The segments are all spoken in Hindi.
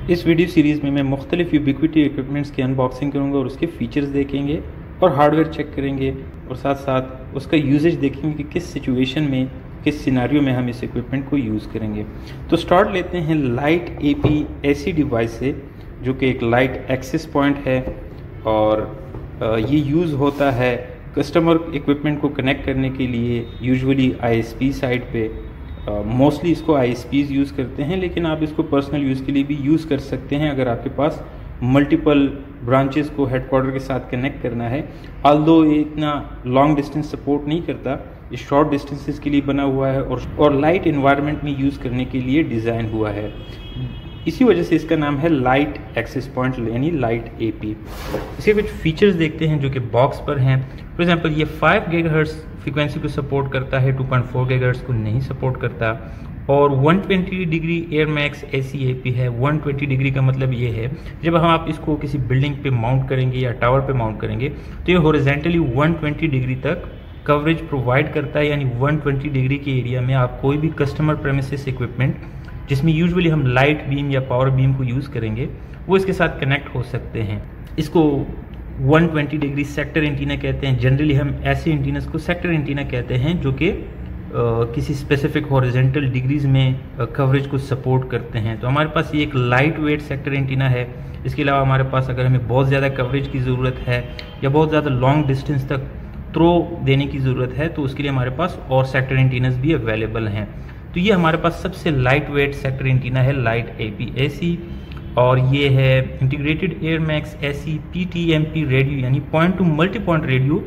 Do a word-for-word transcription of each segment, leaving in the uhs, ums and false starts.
इस वीडियो सीरीज़ में मैं मुख्तलिफ यूबिक्विटी इक्विपमेंट्स की अनबॉक्सिंग करूंगा और उसके फीचर्स देखेंगे और हार्डवेयर चेक करेंगे और साथ साथ उसका यूजेज देखेंगे कि किस सिचुएशन में, किस सिनारियो में हम इस इक्विपमेंट को यूज़ करेंगे। तो स्टार्ट लेते हैं लाइट ए पी ऐसी डिवाइस से जो कि एक लाइट एक्सेस पॉइंट है और ये यूज़ होता है कस्टमर इक्विपमेंट को कनेक्ट करने के लिए usually I S P side पे। मोस्टली uh, इसको आई एस पीज़ यूज़ करते हैं, लेकिन आप इसको पर्सनल यूज़ के लिए भी यूज़ कर सकते हैं अगर आपके पास मल्टीपल ब्रांचेस को हेडक्वार्टर के साथ कनेक्ट करना है। ऑल्दो ये इतना लॉन्ग डिस्टेंस सपोर्ट नहीं करता, ये शॉर्ट डिस्टेंसेस के लिए बना हुआ है और और लाइट इन्वायरमेंट में यूज़ करने के लिए डिज़ाइन हुआ है। इसी वजह से इसका नाम है लाइट एक्सेस पॉइंट यानी लाइट ए पी। इसके कुछ फीचर्स देखते हैं जो कि बॉक्स पर हैं। फॉर एग्जांपल ये फाइव गीगाहर्ट्ज़ फ्रीक्वेंसी को सपोर्ट करता है, टू पॉइंट फोर गीगाहर्ट्ज़ को नहीं सपोर्ट करता और one twenty degree air max AC A P है। वन ट्वेंटी डिग्री का मतलब ये है जब हम आप इसको किसी बिल्डिंग पे माउंट करेंगे या टावर पे माउंट करेंगे तो ये हॉरिजॉन्टली वन ट्वेंटी डिग्री तक कवरेज प्रोवाइड करता है, यानी वन ट्वेंटी डिग्री के एरिया में आप कोई भी कस्टमर प्रेमिसेस इक्विपमेंट जिसमें यूजुअली हम लाइट बीम या पावर बीम को यूज़ करेंगे वो इसके साथ कनेक्ट हो सकते हैं। इसको one twenty degree sector antenna कहते हैं। जनरली हम ऐसे एंटीनस को सेक्टर एंटीना कहते हैं जो कि किसी स्पेसिफिक हॉरिजॉन्टल डिग्रीज में कवरेज को सपोर्ट करते हैं। तो हमारे पास ये एक लाइट वेट सेक्टर एंटीना है। इसके अलावा हमारे पास अगर हमें बहुत ज़्यादा कवरेज की ज़रूरत है या बहुत ज़्यादा लॉन्ग डिस्टेंस तक थ्रो देने की ज़रूरत है तो उसके लिए हमारे पास और सेक्टर एंटीनस भी अवेलेबल हैं। तो ये हमारे पास सबसे लाइट वेट सेक्टर एंटीना है लाइट ए पी ऐसी, और ये है integrated air max AC P T M P radio यानी point to multi point radio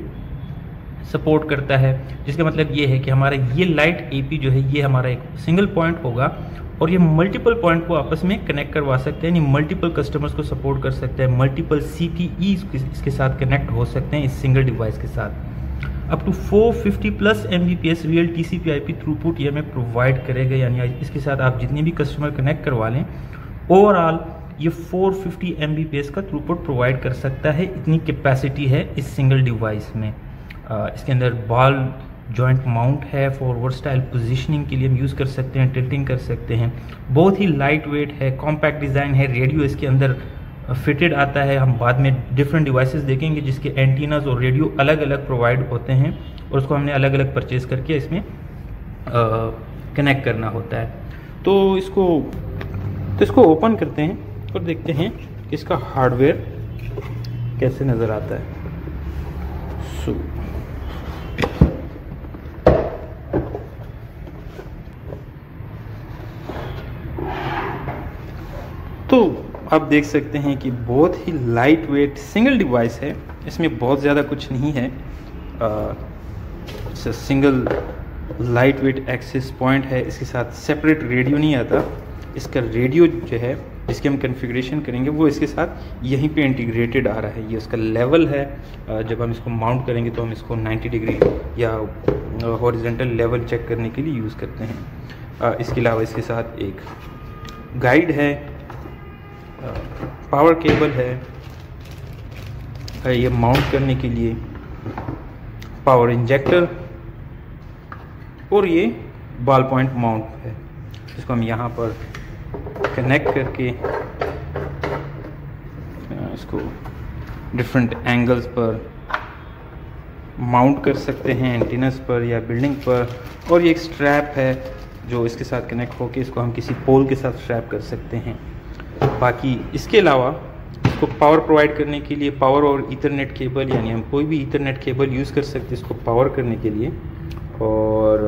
support करता है। जिसका मतलब ये है कि हमारा ये लाइट ए पी जो है ये हमारा एक सिंगल पॉइंट होगा और ये मल्टीपल पॉइंट को आपस में कनेक्ट करवा सकते हैं, यानी मल्टीपल कस्टमर्स को सपोर्ट कर सकते हैं। मल्टीपल सी टी ई इसके साथ कनेक्ट हो सकते हैं इस सिंगल डिवाइस के साथ। Up to four fifty plus M B P S real T C P I P throughput ये हमें प्रोवाइड करेगा, यानी इसके साथ आप जितने भी कस्टमर कनेक्ट करवा लें ओवरऑल ये four fifty M B P S का थ्रूपुट प्रोवाइड कर सकता है। इतनी कैपेसिटी है इस सिंगल डिवाइस में। आ, इसके अंदर बॉल जॉइंट माउंट है फॉर वर्सटाइल पोजीशनिंग के लिए हम यूज़ कर सकते हैं, टिल्टिंग कर सकते हैं। बहुत ही लाइट वेट है, कॉम्पैक्ट डिज़ाइन है। रेडियो इसके अंदर फिटेड आता है। हम बाद में डिफरेंट डिवाइसेस देखेंगे जिसके एंटीनाज और रेडियो अलग अलग प्रोवाइड होते हैं और उसको हमने अलग अलग परचेज करके इसमें कनेक्ट करना होता है। तो इसको तो इसको ओपन करते हैं और देखते हैं कि इसका हार्डवेयर कैसे नज़र आता है। सो तो आप देख सकते हैं कि बहुत ही लाइट वेट सिंगल डिवाइस है। इसमें बहुत ज़्यादा कुछ नहीं है। Single light weight access point है। इसके साथ सेपरेट रेडियो नहीं आता। इसका रेडियो जो है जिसके हम कॉन्फ़िगरेशन करेंगे वो इसके साथ यहीं पे इंटीग्रेटेड आ रहा है। ये उसका लेवल है। जब हम इसको माउंट करेंगे तो हम इसको नाइन्टी डिग्री या हॉरिजॉन्टल लेवल चेक करने के लिए यूज़ करते हैं। इसके अलावा इसके साथ एक गाइड है, पावर केबल है, ये माउंट करने के लिए पावर इंजेक्टर और ये बॉल पॉइंट माउंट है जिसको हम यहाँ पर कनेक्ट करके इसको डिफरेंट एंगल्स पर माउंट कर सकते हैं, एंटीनस पर या बिल्डिंग पर। और ये एक स्ट्रैप है जो इसके साथ कनेक्ट होकर इसको हम किसी पोल के साथ स्ट्रैप कर सकते हैं। बाकी इसके अलावा इसको पावर प्रोवाइड करने के लिए पावर और ईथरनेट केबल, यानी हम कोई भी ईथरनेट केबल यूज़ कर सकते हैं इसको पावर करने के लिए। और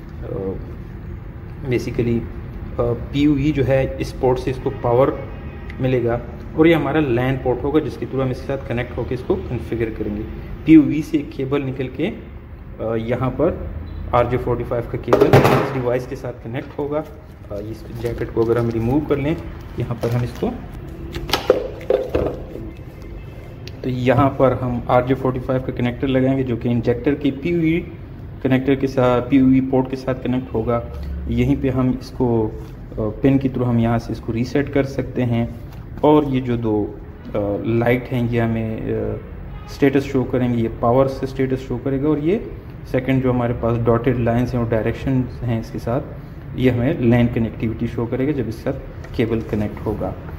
बेसिकली पी यू ई जो है इस पोर्ट से इसको पावर मिलेगा और ये हमारा लैन पोर्ट होगा जिसके थ्रू हम इसके साथ कनेक्ट होकर इसको कॉन्फ़िगर करेंगे। पी यू ई से एक केबल निकल के यहाँ पर आर जे फोर्टी फाइव का केबल इस डिवाइस के साथ कनेक्ट होगा। इस जैकेट को अगर हम रिमूव कर लें यहाँ पर हम इसको तो यहाँ पर हम आर जे फोर्टी फाइव का कनेक्टर लगाएंगे जो कि इंजेक्टर के पी यू ई कनेक्टर के साथ पी यू ई पोर्ट के साथ कनेक्ट होगा। यहीं पे हम इसको पिन के थ्रू हम यहाँ से इसको रीसेट कर सकते हैं। और ये जो दो लाइट हैं ये हमें स्टेटस शो करेंगे। ये पावर से स्टेटस शो करेगा और ये सेकंड जो हमारे पास डॉटेड लाइंस हैं और डायरेक्शन हैं इसके साथ ये हमें लैन कनेक्टिविटी शो करेगा जब इसके साथ केबल कनेक्ट होगा।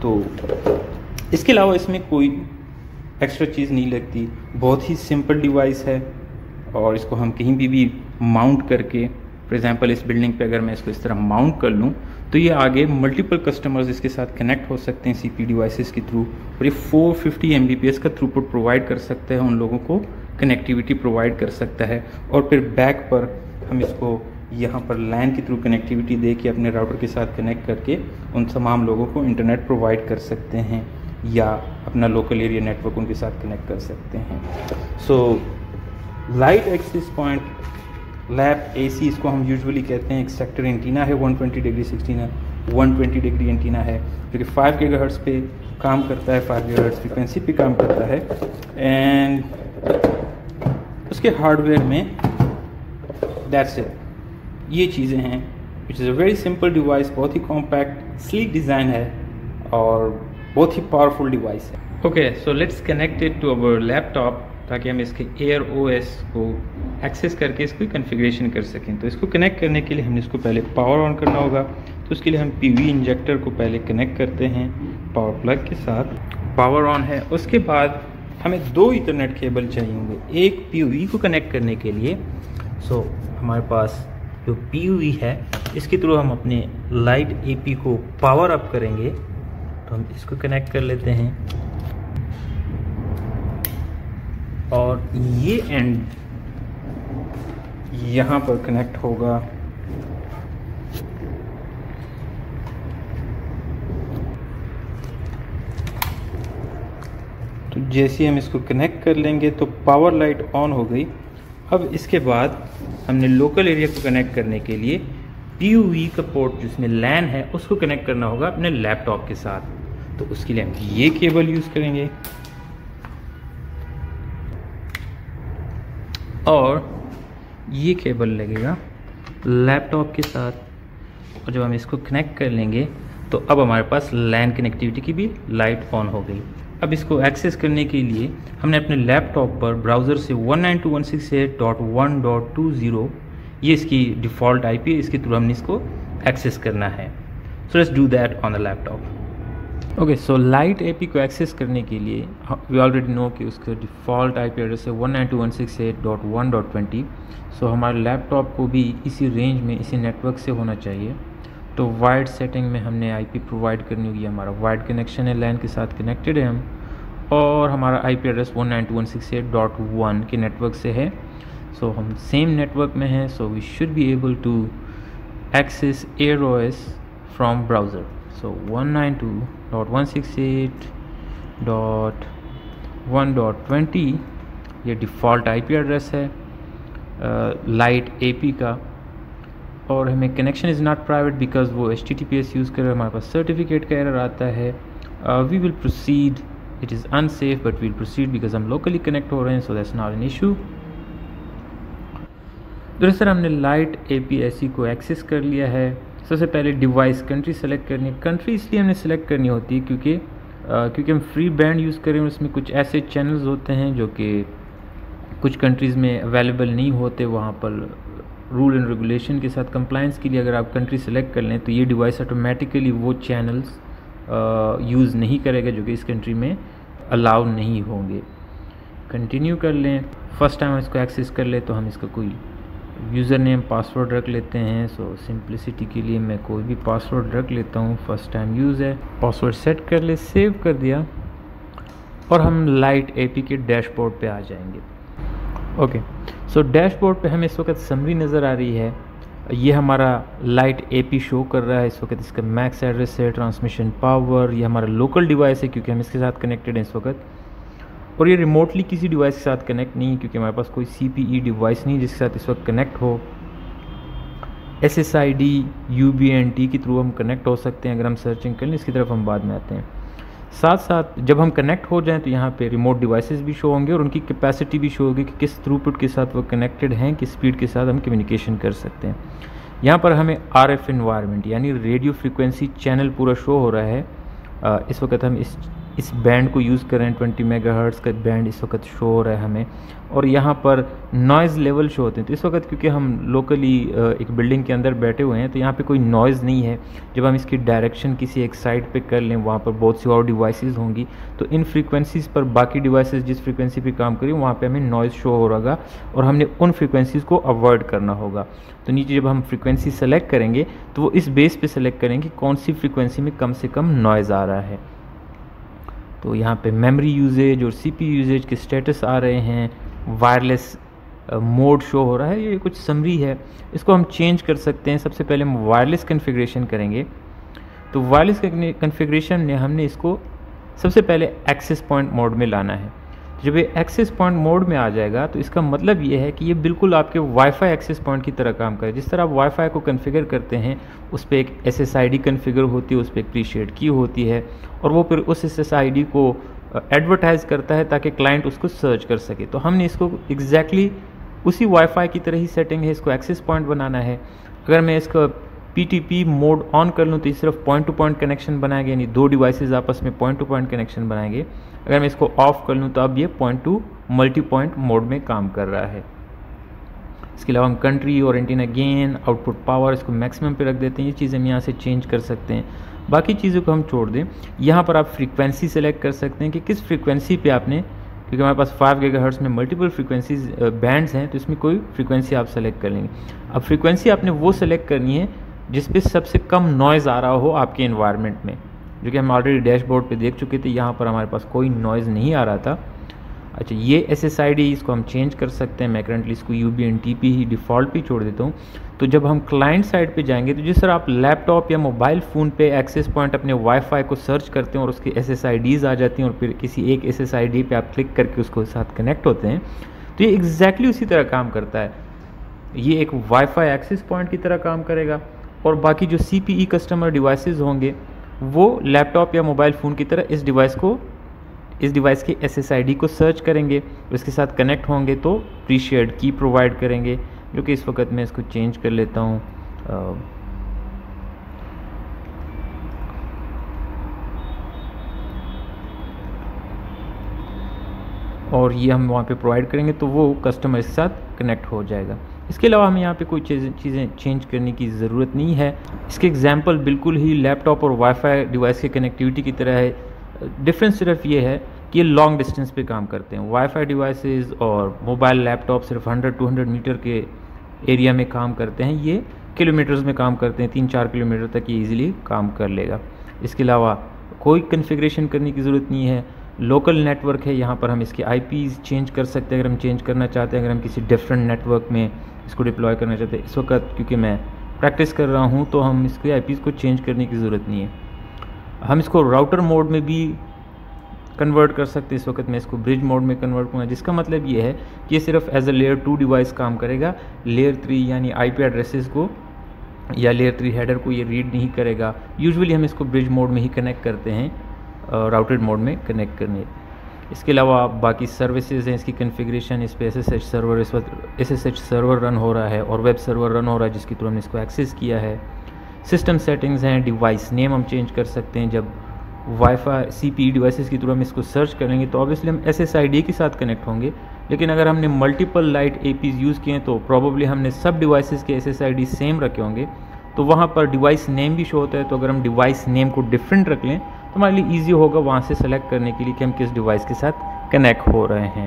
तो इसके अलावा इसमें कोई एक्स्ट्रा चीज़ नहीं लगती, बहुत ही सिंपल डिवाइस है और इसको हम कहीं भी भी माउंट करके, फॉर एग्जांपल इस बिल्डिंग पे अगर मैं इसको इस तरह माउंट कर लूँ तो ये आगे मल्टीपल कस्टमर्स इसके साथ कनेक्ट हो सकते हैं सीपी डिवाइसेस के थ्रू, और ये four fifty M B P S का थ्रूपुट प्रोवाइड कर सकता है, उन लोगों को कनेक्टिविटी प्रोवाइड कर सकता है। और फिर बैक पर हम इसको यहाँ पर लैन के थ्रू कनेक्टिविटी दे के अपने राउटर के साथ कनेक्ट करके उन तमाम लोगों को इंटरनेट प्रोवाइड कर सकते हैं या अपना लोकल एरिया नेटवर्क उनके साथ कनेक्ट कर सकते हैं। So light access point LAP AC इसको हम यूजुअली कहते हैं, एक सेक्टर एंटीना है, one twenty degree sixteen one twenty degree antenna है जो कि फाइव गीगाहर्ट्ज़ पे काम करता है, फाइव गीगाहर्ट्ज़ फ्रीक्वेंसी पे काम करता है। एंड उसके हार्डवेयर में दैट्स इट, ये चीज़ें हैं। It is a very simple device, बहुत ही कॉम्पैक्ट स्लीक डिज़ाइन है और बहुत ही पावरफुल डिवाइस है। Okay, so let's connect it to our laptop ताकि हम इसके एयर ओएस को एक्सेस करके इसकी कॉन्फ़िगरेशन कर सकें। तो इसको कनेक्ट करने के लिए हमने इसको पहले पावर ऑन करना होगा, तो उसके लिए हम पीवी इंजेक्टर को पहले कनेक्ट करते हैं पावर प्लग के साथ। पावर ऑन है, उसके बाद हमें दो ईथरनेट केबल चाहिए होंगे, एक पीवी को कनेक्ट करने के लिए। सो so, हमारे पास जो पीवी है इसके थ्रू हम अपने लाइट एपी को पावर अप करेंगे, तो हम इसको कनेक्ट कर लेते हैं और ये एंड यहाँ पर कनेक्ट होगा। तो जैसे हम इसको कनेक्ट कर लेंगे तो पावर लाइट ऑन हो गई। अब इसके बाद हमने लोकल एरिया को कनेक्ट करने के लिए पीयूवी का पोर्ट जिसमें लैन है उसको कनेक्ट करना होगा अपने लैपटॉप के साथ। तो उसके लिए हम ये केबल यूज़ करेंगे और ये केबल लगेगा लैपटॉप के साथ, और जब हम इसको कनेक्ट कर लेंगे तो अब हमारे पास लैन कनेक्टिविटी की भी लाइट ऑन हो गई। अब इसको एक्सेस करने के लिए हमने अपने लैपटॉप पर ब्राउज़र से one nine two one six eight dot one dot two zero, ये इसकी डिफ़ॉल्ट आईपी है, इसके थ्रू हमने इसको एक्सेस करना है। So let's do that on the laptop. Okay, so light AP को एक्सेस करने के लिए वी ऑलरेडी नो कि उसका डिफ़ॉल्ट आईपी एड्रेस है one nine two one six eight dot one dot twenty. So हमारे लैपटॉप को भी इसी रेंज में, इसी नेटवर्क से होना चाहिए। तो वाइड सेटिंग में हमने आईपी प्रोवाइड करनी होगी, हमारा वाइड कनेक्शन है, लैन के साथ कनेक्टेड है हम, और हमारा IP address one nine two one six eight dot one के नेटवर्क से है। सो so, हम सेम नेटवर्क में हैं, so we should be able to access air OS from browser. So one nine two dot one six eight dot one dot twenty ये डिफ़ॉल्ट आईपी एड्रेस है लाइट एपी का, और हमें connection is not private because वो H T T P S use कर रहे हैं, हमारे पास सर्टिफिकेट का एरर आता है। We will proceed, it is unsafe but we'll proceed because हम लोकली कनेक्ट हो रहे हैं, so that's not an issue. दूसरा हमने लाइट एपी एसी को एक्सेस कर लिया है। सबसे पहले डिवाइस कंट्री सेलेक्ट करनी है। कंट्री इसलिए हमने सेलेक्ट करनी होती है क्योंकि क्योंकि हम फ्री बैंड यूज़ करें, उसमें कुछ ऐसे चैनल्स होते हैं जो कि कुछ कंट्रीज़ में अवेलेबल नहीं होते। वहाँ पर रूल एंड रेगुलेशन के साथ कंप्लाइंस के लिए अगर आप कंट्री सेलेक्ट कर लें तो ये डिवाइस ऑटोमेटिकली वो चैनल्स यूज़ नहीं करेगा जो कि इस कंट्री में अलाउ नहीं होंगे। कंटिन्यू कर लें। फर्स्ट टाइम इसको एक्सेस कर ले तो हम इसका कोई यूज़र नेम पासवर्ड रख लेते हैं। सो सिंप्लिसिटी के लिए मैं कोई भी पासवर्ड रख लेता हूँ, फर्स्ट टाइम यूज़ है। पासवर्ड सेट कर ले, सेव कर दिया, और हम लाइट एपी के डैशबोर्ड पे आ जाएंगे। ओके, सो डैशबोर्ड पे हमें इस वक्त समरी नज़र आ रही है। ये हमारा लाइट एपी शो कर रहा है इस वक्त, इसका मैक्स एड्रेस है, ट्रांसमिशन पावर, ये हमारा लोकल डिवाइस है क्योंकि हम इसके साथ कनेक्टेड हैं इस वक्त, और ये रिमोटली किसी डिवाइस के साथ कनेक्ट नहीं है क्योंकि हमारे पास कोई सी पी ई डिवाइस नहीं जिसके साथ इस वक्त कनेक्ट हो। S S I D, U B N T के थ्रू हम कनेक्ट हो सकते हैं अगर हम सर्चिंग कर लें, इसकी तरफ हम बाद में आते हैं। साथ साथ जब हम कनेक्ट हो जाएं तो यहाँ पे रिमोट डिवाइसेस भी शो होंगे और उनकी कैपेसिटी भी शो होगी कि किस थ्रूपुट के साथ वो कनेक्टेड हैं, किस स्पीड के साथ हम कम्युनिकेशन कर सकते हैं। यहाँ पर हमें आर एफ एनवायरनमेंट यानी रेडियो फ्रिक्वेंसी चैनल पूरा शो हो रहा है। आ, इस वक्त हम इस इस बैंड को यूज़ कर रहे हैं, ट्वेंटी मेगाहर्ट्ज़ का बैंड इस वक्त शो हो रहा है हमें। और यहाँ पर नॉइज़ लेवल शो होते हैं। तो इस वक्त क्योंकि हम लोकली एक बिल्डिंग के अंदर बैठे हुए हैं तो यहाँ पे कोई नॉइज़ नहीं है। जब हम इसकी डायरेक्शन किसी एक साइड पे कर लें, वहाँ पर बहुत सी और डिवाइसेस होंगी, तो इन फ्रीक्वेंसीज़ पर बाकी डिवाइसेस जिस फ्रीक्वेंसी पे काम करें वहाँ पे हमें नॉइज़ शो हो रहा और हमने उन फ्रीक्वेंसीज़ को अवॉइड करना होगा। तो नीचे जब हम फ्रीक्वेंसी सेलेक्ट करेंगे तो वो इस बेस पे सेलेक्ट करेंगे कौन सी फ्रीक्वेंसी में कम से कम नॉइज़ आ रहा है। तो यहाँ पे मेमोरी यूजेज और सीपीयू यूजेज के स्टेटस आ रहे हैं, वायरलेस मोड शो हो रहा है। ये कुछ समरी है, इसको हम चेंज कर सकते हैं। सबसे पहले हम वायरलेस कॉन्फ़िगरेशन करेंगे। तो वायरलेस कॉन्फ़िगरेशन में हमने इसको सबसे पहले एक्सेस पॉइंट मोड में लाना है। जब ये एक्सेस पॉइंट मोड में आ जाएगा तो इसका मतलब ये है कि ये बिल्कुल आपके वाईफाई एक्सेस पॉइंट की तरह काम करे। जिस तरह आप वाईफाई को कॉन्फ़िगर करते हैं, उस पर एक S S I D configure होती है, उस पर एक प्रीशेड की होती है और वो फिर उस एस एस आई डी को एडवर्टाइज़ करता है ताकि क्लाइंट उसको सर्च कर सके। तो हमने इसको एग्जैक्टली उसी वाईफाई की तरह ही सेटिंग है, इसको एक्सेस पॉइंट बनाना है। अगर मैं इसका P T P mode on कर लूँ तो ये सिर्फ पॉइंट टू पॉइंट कनेक्शन बनाएंगे, यानी दो डिवाइसेस आपस में पॉइंट टू पॉइंट कनेक्शन बनाएंगे। अगर मैं इसको ऑफ कर लूँ तो अब ये point to multi point mode में काम कर रहा है। इसके अलावा हम कंट्री और एंटीना गेन, आउटपुट पावर इसको मैक्सिमम पे रख देते हैं। ये चीज़ें हम यहाँ से चेंज कर सकते हैं। बाकी चीज़ों को हम छोड़ दें। यहाँ पर आप फ्रीक्वेंसी सेलेक्ट कर सकते हैं कि किस फ्रीक्वेंसी पे आपने, क्योंकि हमारे पास फाइव गीगाहर्ट्ज़ में मल्टीपल फ्रीक्वेंसीज बैंड्स हैं, तो इसमें कोई फ्रीक्वेंसी आप सेलेक्ट कर लेंगे। अब फ्रीक्वेंसी आपने वो सेलेक्ट करनी है जिस पे सबसे कम नॉइज़ आ रहा हो आपके एनवायरनमेंट में, जो कि हम ऑलरेडी डैशबोर्ड पे देख चुके थे। यहाँ पर हमारे पास कोई नॉइज़ नहीं आ रहा था। अच्छा, ये एस एस आई डी इसको हम चेंज कर सकते हैं। मैं करंटली इसको U B N T P ही डिफ़ॉल्ट पे छोड़ देता हूँ। तो जब हम क्लाइंट साइड पे जाएंगे तो जिस तरह आप लैपटॉप या मोबाइल फ़ोन पे एक्सेस पॉइंट अपने वाईफाई को सर्च करते हैं और उसकी एस एस आई डीज़ आ जाती हैं और फिर किसी एक एस एस आई डी पे आप क्लिक करके उसको साथ कनेक्ट होते हैं, तो ये एग्जैक्टली उसी तरह काम करता है। ये एक वाईफाई एक्सेस पॉइंट की तरह काम करेगा और बाकी जो C P E customer devices होंगे वो लैपटॉप या मोबाइल फ़ोन की तरह इस डिवाइस को इस डिवाइस के एस एस आई डी को सर्च करेंगे, उसके साथ कनेक्ट होंगे तो प्रीशेड की प्रोवाइड करेंगे, जो कि इस वक्त मैं इसको चेंज कर लेता हूँ। और ये हम वहाँ पे प्रोवाइड करेंगे तो वो कस्टमर के साथ कनेक्ट हो जाएगा। इसके अलावा हमें यहाँ पे कोई चीज़ें चीज़ें चेंज करने की ज़रूरत नहीं है। इसके एग्जांपल बिल्कुल ही लैपटॉप और वाईफाई डिवाइस की कनेक्टिविटी की तरह है। डिफरेंस सिर्फ ये है कि ये लॉन्ग डिस्टेंस पे काम करते हैं। वाईफाई डिवाइसेस और मोबाइल लैपटॉप सिर्फ हंड्रेड टू हंड्रेड मीटर के एरिया में काम करते हैं, ये किलोमीटर्स में काम करते हैं। तीन चार किलोमीटर तक ये ईजिली काम कर लेगा। इसके अलावा कोई कन्फिग्रेशन करने की ज़रूरत नहीं है। लोकल नेटवर्क है, यहाँ पर हम इसके आई पीज़ चेंज कर सकते हैं अगर हम चेंज करना चाहते हैं। अगर हम किसी डिफरेंट नेटवर्क में इसको डिप्लॉय करना चाहते हैं, इस वक्त क्योंकि मैं प्रैक्टिस कर रहा हूँ तो हम इसके आई पीज़ को चेंज करने की ज़रूरत नहीं है। हम इसको राउटर मोड में भी कन्वर्ट कर सकते हैं। इस वक्त मैं इसको ब्रिज मोड में कन्वर्ट करूँगा, जिसका मतलब ये है कि ये सिर्फ as a layer two device काम करेगा। लेयर थ्री यानी आई पी एड्रेसेस को या लेयर थ्री हेडर को ये रीड नहीं करेगा। यूजुअली हम इसको ब्रिज मोड में ही कनेक्ट करते हैं, राउटेड मोड में कनेक्ट करने। इसके अलावा बाकी सर्विसेज हैं, इसकी कन्फिग्रेशन, इस पर एस एस एच सर्वर इस वक्त S S H server run हो रहा है और वेब सर्वर रन हो रहा है जिसके थ्रू हमने इसको एक्सेस किया है। सिस्टम सेटिंग्स हैं, डिवाइस नेम हम चेंज कर सकते हैं। जब WiFi C P E devices की थ्रू हम इसको सर्च करेंगे तो ऑब्वियसली हम एस एस आई डी के साथ कनेक्ट होंगे, लेकिन अगर हमने multiple light A Ps use किए हैं तो प्रॉबली हमने सब डिवाइसेस के S S I D same रखे होंगे, तो वहाँ पर डिवाइस नेम भी शो होता है। तो अगर हम डिवाइस नेम को डिफरेंट रख लें तो हमारे लिए ईजी होगा वहाँ से सेलेक्ट करने के लिए कि हम किस डिवाइस के साथ कनेक्ट हो रहे हैं।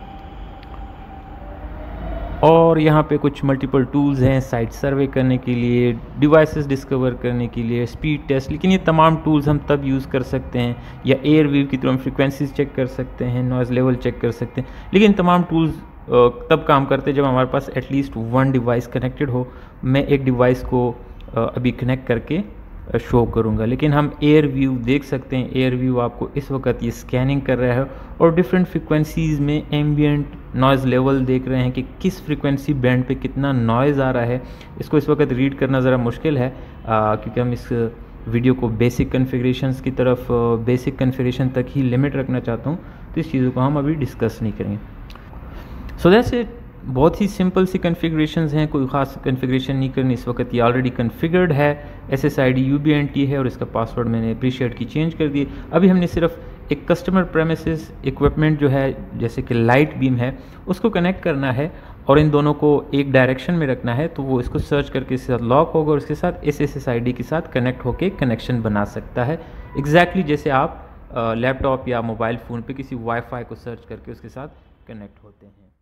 और यहाँ पे कुछ मल्टीपल टूल्स हैं साइट सर्वे करने के लिए, डिवाइसेस डिस्कवर करने के लिए, स्पीड टेस्ट। लेकिन ये तमाम टूल्स हम तब यूज़ कर सकते हैं, या एयर वीव की तरह हम फ्रिक्वेंसीज चेक कर सकते हैं, नॉइज़ लेवल चेक कर सकते हैं। लेकिन तमाम टूल्स तब काम करते हैं जब हमारे पास एटलीस्ट वन डिवाइस कनेक्टेड हो। मैं एक डिवाइस को अभी कनेक्ट करके शो करूंगा, लेकिन हम एयर व्यू देख सकते हैं। एयर व्यू आपको इस वक्त ये स्कैनिंग कर रहा है और डिफरेंट फ्रिक्वेंसीज़ में एम्बियंट नॉइज़ लेवल देख रहे हैं कि किस फ्रिक्वेंसी बैंड पे कितना नॉइज़ आ रहा है। इसको इस वक्त रीड करना ज़रा मुश्किल है आ, क्योंकि हम इस वीडियो को बेसिक कन्फिग्रेशंस की तरफ, बेसिक कन्फिग्रेशन तक ही लिमिट रखना चाहता हूँ, तो इस चीज़ों को हम अभी डिस्कस नहीं करेंगे। So that's it. बहुत ही सिंपल सी कन्फिग्रेशंस हैं, कोई ख़ास कन्फिग्रेशन नहीं करनी। इस वक्त ये ऑलरेडी कन्फिगर्ड है, S S I D U B N T है और इसका पासवर्ड मैंने प्रीशेड की चेंज कर दी। अभी हमने सिर्फ एक कस्टमर प्रेमिसेस इक्विपमेंट जो है जैसे कि लाइट बीम है उसको कनेक्ट करना है और इन दोनों को एक डायरेक्शन में रखना है, तो वो इसको सर्च करके इसके साथ लॉक होगा और उसके साथ S S S I D के साथ कनेक्ट होकर कनेक्शन बना सकता है। एग्जैक्टली जैसे आप लैपटॉप या मोबाइल फ़ोन पे किसी वाईफाई को सर्च करके उसके साथ कनेक्ट होते हैं।